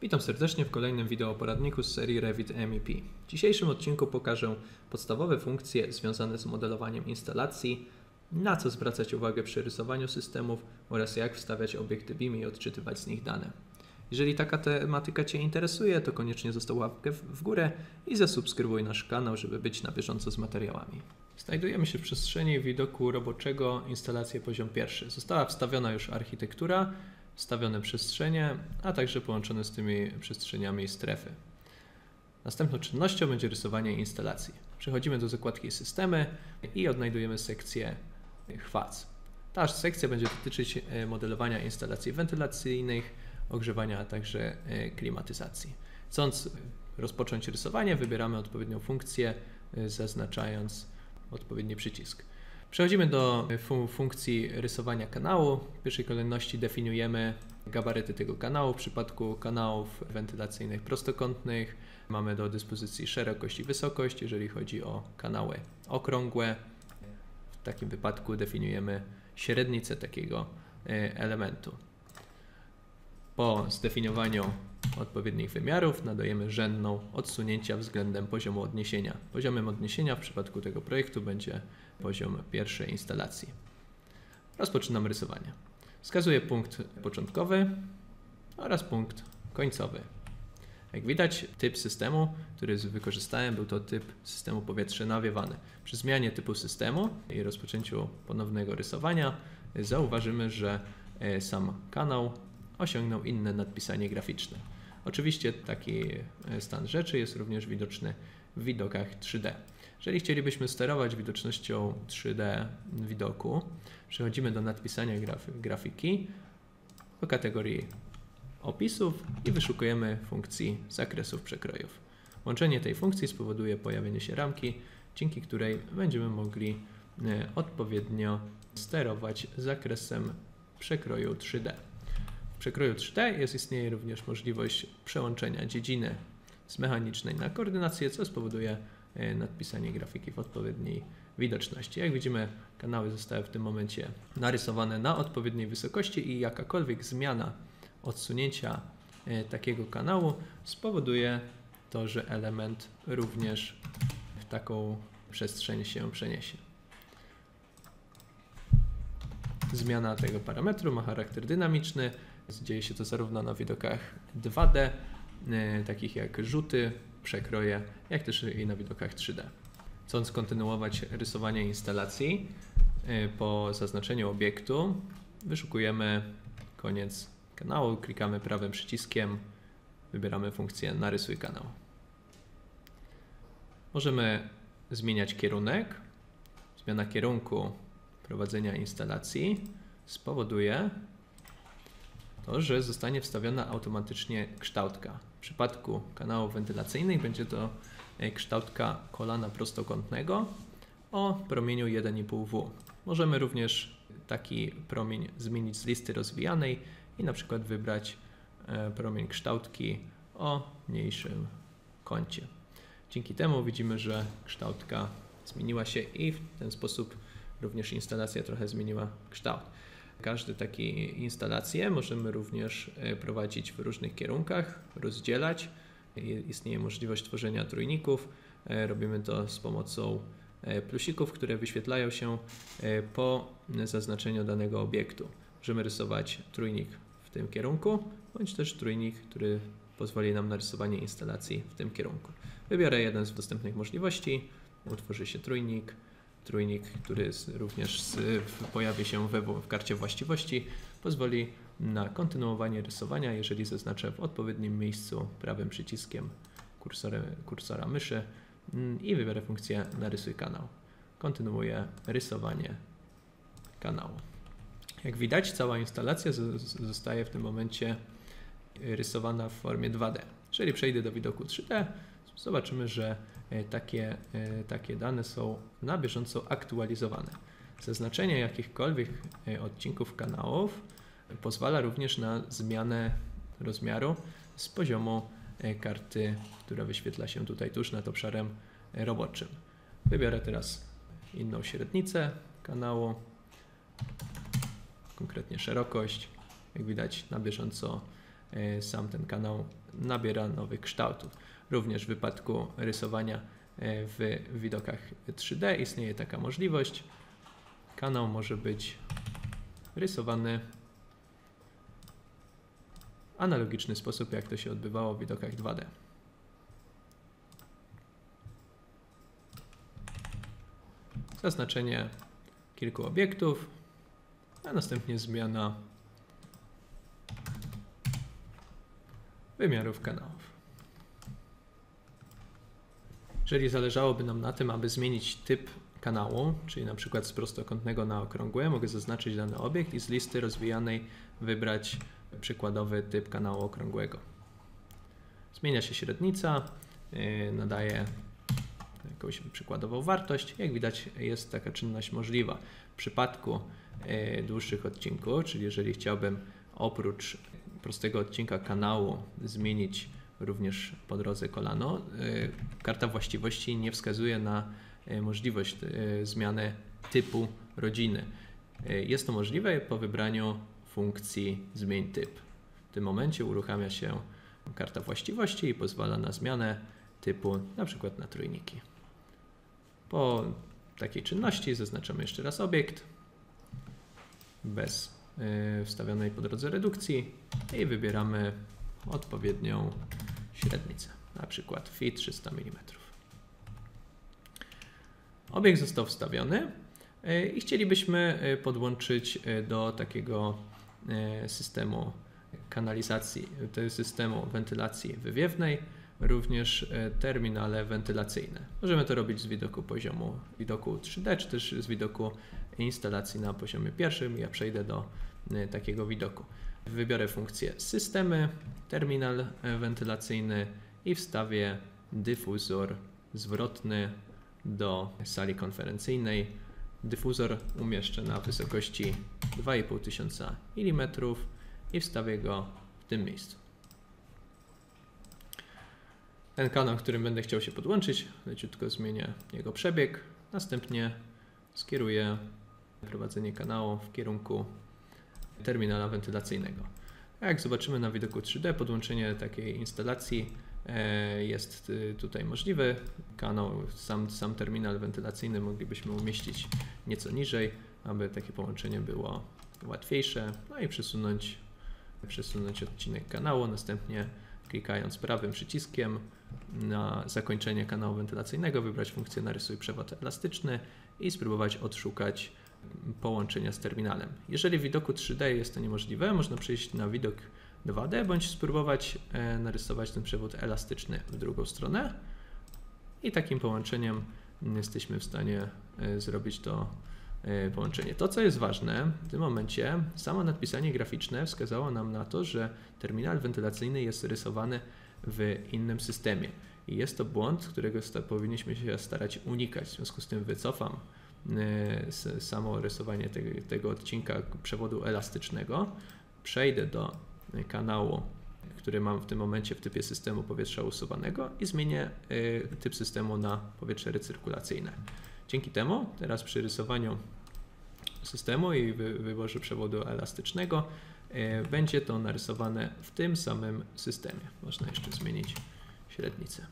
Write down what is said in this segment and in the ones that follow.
Witam serdecznie w kolejnym wideo poradniku z serii Revit MEP. W dzisiejszym odcinku pokażę podstawowe funkcje związane z modelowaniem instalacji, na co zwracać uwagę przy rysowaniu systemów oraz jak wstawiać obiekty BIM i odczytywać z nich dane. Jeżeli taka tematyka Cię interesuje, to koniecznie zostaw łapkę w górę i zasubskrybuj nasz kanał, żeby być na bieżąco z materiałami. Znajdujemy się w przestrzeni widoku roboczego instalacji poziom pierwszy. Została wstawiona już architektura, wstawione przestrzenie, a także połączone z tymi przestrzeniami strefy. Następną czynnością będzie rysowanie instalacji. Przechodzimy do zakładki Systemy i odnajdujemy sekcję HVAC. Ta sekcja będzie dotyczyć modelowania instalacji wentylacyjnych, ogrzewania, a także klimatyzacji. Chcąc rozpocząć rysowanie, wybieramy odpowiednią funkcję, zaznaczając odpowiedni przycisk. Przechodzimy do funkcji rysowania kanału. W pierwszej kolejności definiujemy gabaryty tego kanału. W przypadku kanałów wentylacyjnych prostokątnych mamy do dyspozycji szerokość i wysokość. Jeżeli chodzi o kanały okrągłe, w takim wypadku definiujemy średnicę takiego elementu. Po zdefiniowaniu odpowiednich wymiarów nadajemy rzędną odsunięcia względem poziomu odniesienia. Poziomem odniesienia w przypadku tego projektu będzie poziom pierwszej instalacji. Rozpoczynamy rysowanie. Wskazuję punkt początkowy oraz punkt końcowy. Jak widać, typ systemu, który wykorzystałem, był to typ systemu powietrze nawiewane. Przy zmianie typu systemu i rozpoczęciu ponownego rysowania zauważymy, że sam kanał osiągnął inne nadpisanie graficzne. Oczywiście taki stan rzeczy jest również widoczny w widokach 3D. Jeżeli chcielibyśmy sterować widocznością 3D widoku, przechodzimy do nadpisania grafiki, do kategorii opisów i wyszukujemy funkcji zakresów przekrojów. Łączenie tej funkcji spowoduje pojawienie się ramki, dzięki której będziemy mogli odpowiednio sterować zakresem przekroju 3D. W przekroju 3D istnieje również możliwość przełączenia dziedziny z mechanicznej na koordynację, co spowoduje nadpisanie grafiki w odpowiedniej widoczności. Jak widzimy, kanały zostały w tym momencie narysowane na odpowiedniej wysokości i jakakolwiek zmiana odsunięcia takiego kanału spowoduje to, że element również w taką przestrzeń się przeniesie. Zmiana tego parametru ma charakter dynamiczny. Dzieje się to zarówno na widokach 2D, takich jak rzuty, przekroje, jak też i na widokach 3D. Chcąc kontynuować rysowanie instalacji, po zaznaczeniu obiektu wyszukujemy koniec kanału, klikamy prawym przyciskiem, wybieramy funkcję Narysuj kanał. Możemy zmieniać kierunek. Zmiana kierunku prowadzenia instalacji spowoduje to, że zostanie wstawiona automatycznie kształtka. W przypadku kanałów wentylacyjnych będzie to kształtka kolana prostokątnego o promieniu 1,5 W. Możemy również taki promień zmienić z listy rozwijanej i na przykład wybrać promień kształtki o mniejszym kącie. Dzięki temu widzimy, że kształtka zmieniła się i w ten sposób również instalacja trochę zmieniła kształt. Każde takie instalacje możemy również prowadzić w różnych kierunkach, rozdzielać. Istnieje możliwość tworzenia trójników. Robimy to z pomocą plusików, które wyświetlają się po zaznaczeniu danego obiektu. Możemy rysować trójnik w tym kierunku, bądź też trójnik, który pozwoli nam na rysowanie instalacji w tym kierunku. Wybiorę jeden z dostępnych możliwości. Utworzy się trójnik, który również pojawi się w karcie właściwości, pozwoli na kontynuowanie rysowania, jeżeli zaznaczę w odpowiednim miejscu prawym przyciskiem kursora myszy i wybiorę funkcję Narysuj kanał. Kontynuuję rysowanie kanału. Jak widać, cała instalacja zostaje w tym momencie rysowana w formie 2D. Jeżeli przejdę do widoku 3D, zobaczymy, że takie dane są na bieżąco aktualizowane. Zaznaczenie jakichkolwiek odcinków kanałów pozwala również na zmianę rozmiaru z poziomu karty, która wyświetla się tutaj tuż nad obszarem roboczym. Wybiorę teraz inną średnicę kanału, konkretnie szerokość. Jak widać, na bieżąco sam ten kanał nabiera nowych kształtów. Również w wypadku rysowania w widokach 3D istnieje taka możliwość. Kanał może być rysowany w analogiczny sposób, jak to się odbywało w widokach 2D. Zaznaczenie kilku obiektów, a następnie zmiana wymiarów kanałów. Jeżeli zależałoby nam na tym, aby zmienić typ kanału, czyli na przykład z prostokątnego na okrągłe, mogę zaznaczyć dany obiekt i z listy rozwijanej wybrać przykładowy typ kanału okrągłego. Zmienia się średnica, nadaje jakąś przykładową wartość. Jak widać, jest taka czynność możliwa. W przypadku dłuższych odcinków, czyli jeżeli chciałbym oprócz prostego odcinka kanału zmienić również po drodze kolano, karta właściwości nie wskazuje na możliwość zmiany typu rodziny. Jest to możliwe po wybraniu funkcji zmień typ. W tym momencie uruchamia się karta właściwości i pozwala na zmianę typu na przykład na trójniki. Po takiej czynności zaznaczamy jeszcze raz obiekt bez wstawionej po drodze redukcji i wybieramy odpowiednią średnicę, na przykład Fi 300 mm. Obiekt został wstawiony i chcielibyśmy podłączyć do takiego systemu kanalizacji, systemu wentylacji wywiewnej, również terminale wentylacyjne. Możemy to robić z widoku poziomu widoku 3D, czy też z widoku instalacji na poziomie pierwszym. Ja przejdę do takiego widoku. Wybiorę funkcję systemy, terminal wentylacyjny i wstawię dyfuzor zwrotny do sali konferencyjnej. Dyfuzor umieszczę na wysokości 2500 mm i wstawię go w tym miejscu. Ten kanał, którym będę chciał się podłączyć, leciutko zmienię jego przebieg, następnie skieruję prowadzenie kanału w kierunku terminala wentylacyjnego. Jak zobaczymy na widoku 3D, podłączenie takiej instalacji jest tutaj możliwe. Kanał, sam terminal wentylacyjny moglibyśmy umieścić nieco niżej, aby takie połączenie było łatwiejsze. No i przesunąć odcinek kanału, następnie klikając prawym przyciskiem na zakończenie kanału wentylacyjnego wybrać funkcję narysuj przewód elastyczny i spróbować odszukać połączenia z terminalem. Jeżeli w widoku 3D jest to niemożliwe, można przejść na widok 2D bądź spróbować narysować ten przewód elastyczny w drugą stronę i takim połączeniem jesteśmy w stanie zrobić to połączenie. To, co jest ważne w tym momencie, samo nadpisanie graficzne wskazało nam na to, że terminal wentylacyjny jest rysowany w innym systemie i jest to błąd, którego powinniśmy się starać unikać. W związku z tym wycofam samo rysowanie tego odcinka przewodu elastycznego, przejdę do kanału, który mam w tym momencie w typie systemu powietrza usuwanego i zmienię typ systemu na powietrze recyrkulacyjne. Dzięki temu teraz przy rysowaniu systemu i wyborze przewodu elastycznego będzie to narysowane w tym samym systemie. Można jeszcze zmienić średnicę.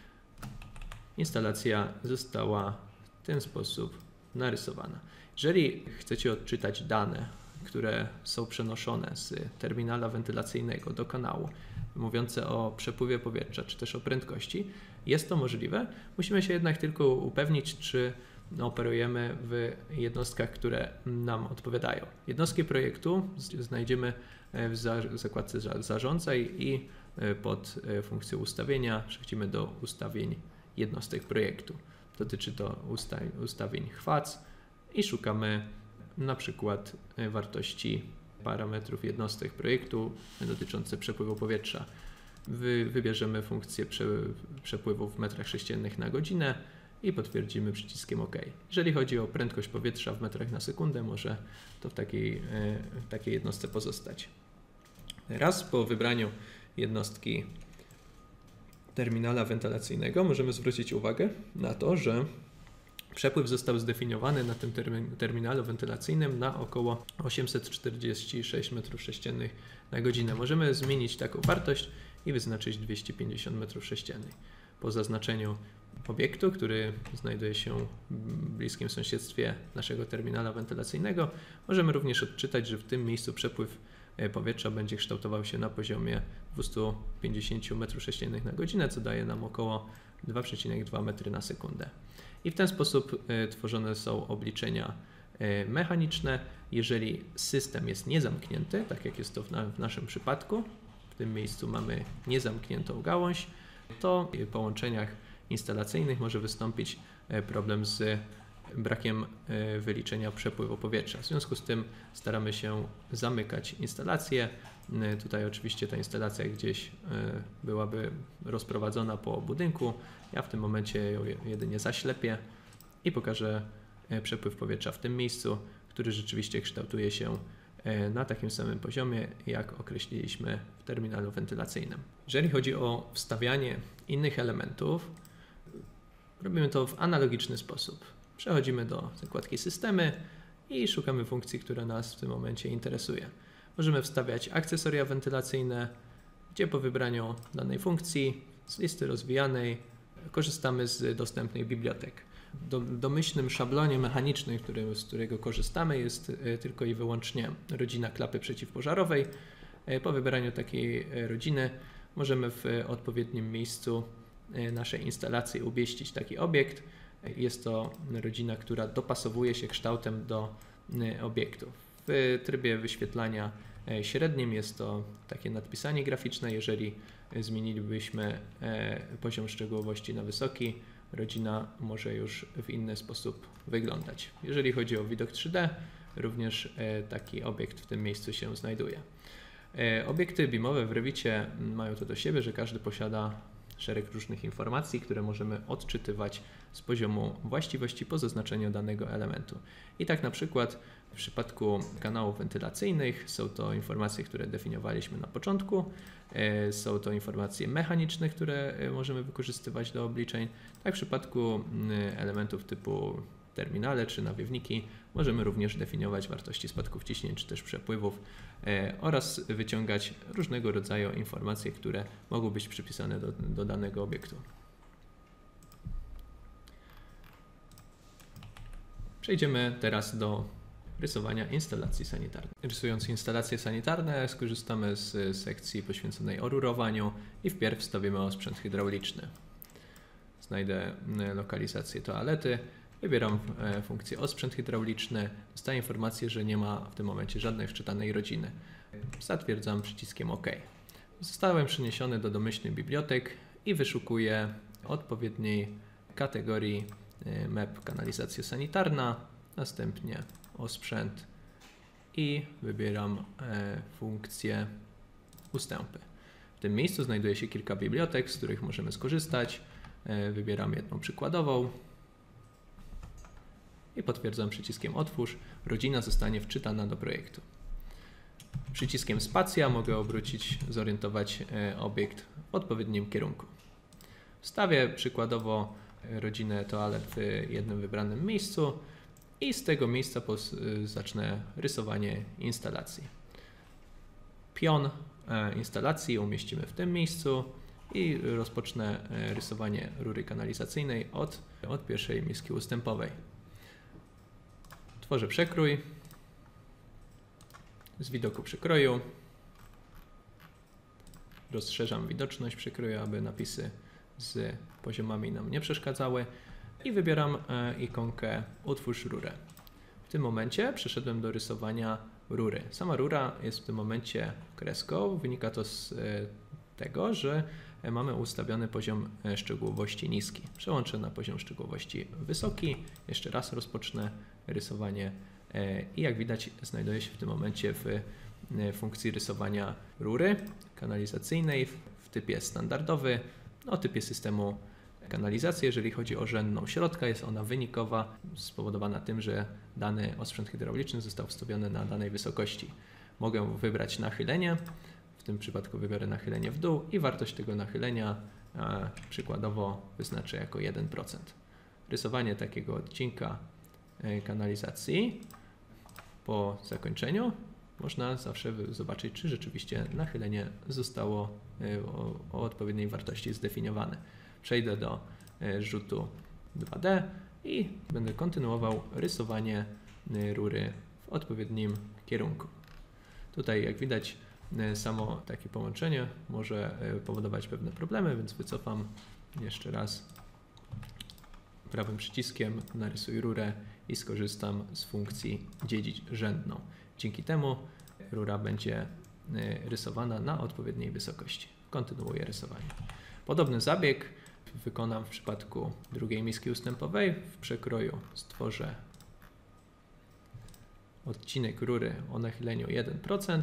Instalacja została w ten sposób narysowana. Jeżeli chcecie odczytać dane, które są przenoszone z terminala wentylacyjnego do kanału, mówiące o przepływie powietrza, czy też o prędkości, jest to możliwe. Musimy się jednak tylko upewnić, czy operujemy w jednostkach, które nam odpowiadają. Jednostki projektu znajdziemy w zakładce Zarządzaj i pod funkcją ustawienia przechodzimy do ustawień jednostek projektu. Dotyczy to ustawień HWAC i szukamy na przykład wartości parametrów jednostek projektu dotyczące przepływu powietrza. Wybierzemy funkcję przepływu w metrach sześciennych na godzinę i potwierdzimy przyciskiem OK. Jeżeli chodzi o prędkość powietrza w metrach na sekundę, może to w takiej jednostce pozostać. Raz po wybraniu jednostki terminala wentylacyjnego możemy zwrócić uwagę na to, że Przepływ został zdefiniowany na tym terminalu wentylacyjnym na około 846 m3 na godzinę. Możemy zmienić taką wartość i wyznaczyć 250 m3. Po zaznaczeniu obiektu, który znajduje się w bliskim sąsiedztwie naszego terminala wentylacyjnego, możemy również odczytać, że w tym miejscu przepływ powietrza będzie kształtował się na poziomie 250 m3 na godzinę, co daje nam około 2,2 metry na sekundę. I w ten sposób tworzone są obliczenia mechaniczne. Jeżeli system jest niezamknięty, tak jak jest to w naszym przypadku, w tym miejscu mamy niezamkniętą gałąź, to w połączeniach instalacyjnych może wystąpić problem z brakiem wyliczenia przepływu powietrza. W związku z tym staramy się zamykać instalację. Tutaj oczywiście ta instalacja gdzieś byłaby rozprowadzona po budynku. Ja w tym momencie ją jedynie zaślepię i pokażę przepływ powietrza w tym miejscu, który rzeczywiście kształtuje się na takim samym poziomie, jak określiliśmy w terminalu wentylacyjnym. Jeżeli chodzi o wstawianie innych elementów, robimy to w analogiczny sposób. Przechodzimy do zakładki Systemy i szukamy funkcji, która nas w tym momencie interesuje. Możemy wstawiać akcesoria wentylacyjne, gdzie po wybraniu danej funkcji z listy rozwijanej korzystamy z dostępnych bibliotek. Domyślnym szablonie mechanicznym, z którego korzystamy, jest tylko i wyłącznie rodzina klapy przeciwpożarowej. Po wybraniu takiej rodziny możemy w odpowiednim miejscu naszej instalacji umieścić taki obiekt. Jest to rodzina, która dopasowuje się kształtem do obiektu. W trybie wyświetlania średnim jest to takie nadpisanie graficzne. Jeżeli zmienilibyśmy poziom szczegółowości na wysoki, rodzina może już w inny sposób wyglądać. Jeżeli chodzi o widok 3D, również taki obiekt w tym miejscu się znajduje. Obiekty BIM-owe w Revicie mają to do siebie, że każdy posiada szereg różnych informacji, które możemy odczytywać z poziomu właściwości po zaznaczeniu danego elementu. I tak na przykład w przypadku kanałów wentylacyjnych są to informacje, które definiowaliśmy na początku, są to informacje mechaniczne, które możemy wykorzystywać do obliczeń. Tak w przypadku elementów typu terminale czy nawiewniki możemy również definiować wartości spadków ciśnień czy też przepływów oraz wyciągać różnego rodzaju informacje, które mogą być przypisane do danego obiektu. Przejdziemy teraz do rysowania instalacji sanitarnej. Rysując instalacje sanitarne skorzystamy z sekcji poświęconej orurowaniu i wpierw wstawimy osprzęt hydrauliczny. Znajdę lokalizację toalety, wybieram funkcję osprzęt hydrauliczny, dostaję informację, że nie ma w tym momencie żadnej wczytanej rodziny. Zatwierdzam przyciskiem OK. Zostałem przeniesiony do domyślnych bibliotek i wyszukuję odpowiedniej kategorii MEP kanalizacja sanitarna, następnie osprzęt i wybieram funkcję ustępy. W tym miejscu znajduje się kilka bibliotek, z których możemy skorzystać. Wybieram jedną przykładową i potwierdzam przyciskiem otwórz. Rodzina zostanie wczytana do projektu. Przyciskiem spacja mogę obrócić, zorientować obiekt w odpowiednim kierunku. Wstawię przykładowo rodzinę toalet w jednym wybranym miejscu i z tego miejsca zacznę rysowanie instalacji. Pion instalacji umieścimy w tym miejscu i rozpocznę rysowanie rury kanalizacyjnej od pierwszej miski ustępowej. Tworzę przekrój. Z widoku przekroju rozszerzam widoczność przekroju, aby napisy z poziomami nam nie przeszkadzały i wybieram ikonkę Utwórz rurę. W tym momencie przeszedłem do rysowania rury. Sama rura jest w tym momencie kreską. Wynika to z tego, że mamy ustawiony poziom szczegółowości niski. Przełączę na poziom szczegółowości wysoki. Jeszcze raz rozpocznę rysowanie i jak widać znajduję się w tym momencie w funkcji rysowania rury kanalizacyjnej w typie standardowy, o typie systemu kanalizacji. Jeżeli chodzi o rzędną środka, jest ona wynikowa, spowodowana tym, że dany osprzęt hydrauliczny został wstawiony na danej wysokości. Mogę wybrać nachylenie, w tym przypadku wybiorę nachylenie w dół i wartość tego nachylenia przykładowo wyznaczę jako 1%. rysowanie takiego odcinka kanalizacji po zakończeniu można zawsze zobaczyć, czy rzeczywiście nachylenie zostało o odpowiedniej wartości zdefiniowane. Przejdę do rzutu 2D i będę kontynuował rysowanie rury w odpowiednim kierunku. Tutaj, jak widać, samo takie połączenie może powodować pewne problemy, więc wycofam jeszcze raz prawym przyciskiem, narysuj rurę i skorzystam z funkcji dziedzić rzędną. Dzięki temu rura będzie rysowana na odpowiedniej wysokości. Kontynuuję rysowanie. Podobny zabieg wykonam w przypadku drugiej miski ustępowej. W przekroju stworzę odcinek rury o nachyleniu 1%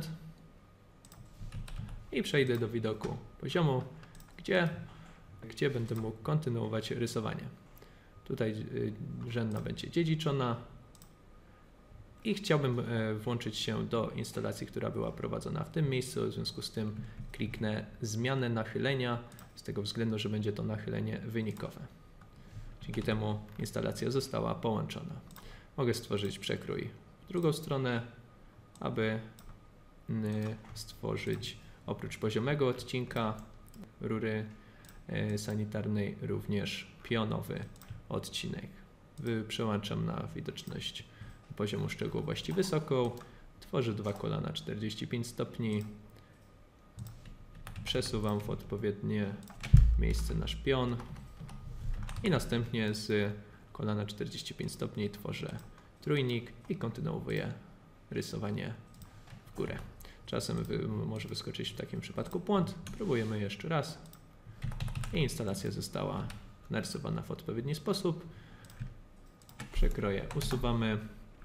i przejdę do widoku poziomu, gdzie będę mógł kontynuować rysowanie. Tutaj rzędna będzie dziedziczona i chciałbym włączyć się do instalacji, która była prowadzona w tym miejscu. W związku z tym kliknę zmianę nachylenia, z tego względu, że będzie to nachylenie wynikowe. Dzięki temu instalacja została połączona. Mogę stworzyć przekrój w drugą stronę, aby stworzyć oprócz poziomego odcinka rury sanitarnej również pionowy odcinek. Przełączam na widoczność poziomu szczegółowości wysoką, tworzę dwa koła na 45 stopni, przesuwam w odpowiednie miejsce nasz pion i następnie z kola na 45 stopni tworzę trójnik i kontynuuję rysowanie w górę. Czasem może wyskoczyć w takim przypadku błąd. Próbujemy jeszcze raz. I instalacja została narysowana w odpowiedni sposób. Przekroje usuwamy.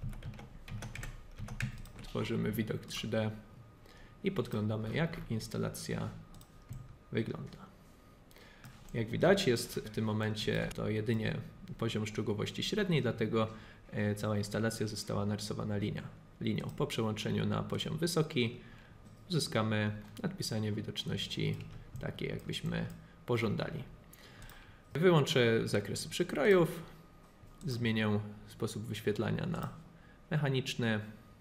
Tworzymy widok 3D i podglądamy, jak instalacja wygląda. Jak widać, jest w tym momencie to jedynie poziom szczegółowości średniej, dlatego cała instalacja została narysowana linią. Po przełączeniu na poziom wysoki uzyskamy nadpisanie widoczności takie, jakbyśmy pożądali. Wyłączę zakresy przykrojów, zmienię sposób wyświetlania na mechaniczny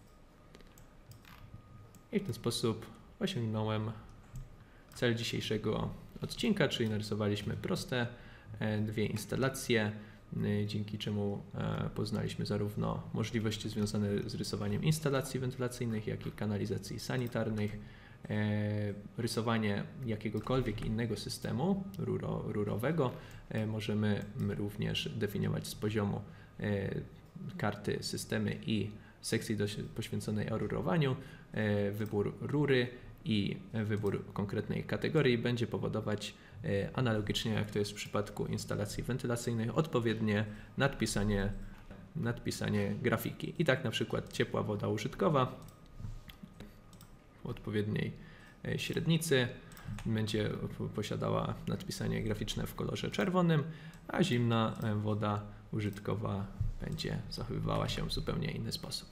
i w ten sposób osiągnąłem cel dzisiejszego odcinka, czyli narysowaliśmy proste dwie instalacje, dzięki czemu poznaliśmy zarówno możliwości związane z rysowaniem instalacji wentylacyjnych, jak i kanalizacji sanitarnych, rysowanie jakiegokolwiek innego systemu rurowego możemy również definiować z poziomu karty systemy i sekcji poświęconej arurowaniu. Wybór rury i wybór konkretnej kategorii będzie powodować analogicznie, jak to jest w przypadku instalacji wentylacyjnych, odpowiednie nadpisanie grafiki. I tak na przykład ciepła woda użytkowa w odpowiedniej średnicy będzie posiadała nadpisanie graficzne w kolorze czerwonym, a zimna woda użytkowa będzie zachowywała się w zupełnie inny sposób.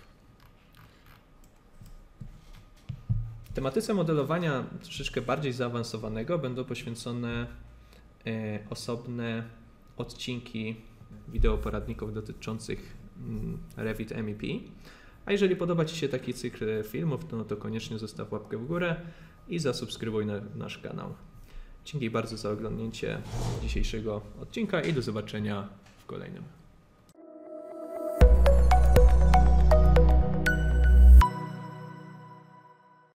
Tematyce modelowania troszeczkę bardziej zaawansowanego będą poświęcone osobne odcinki wideoporadników dotyczących Revit MEP. A jeżeli podoba Ci się taki cykl filmów, to koniecznie zostaw łapkę w górę i zasubskrybuj nasz kanał. Dzięki bardzo za oglądnięcie dzisiejszego odcinka i do zobaczenia w kolejnym.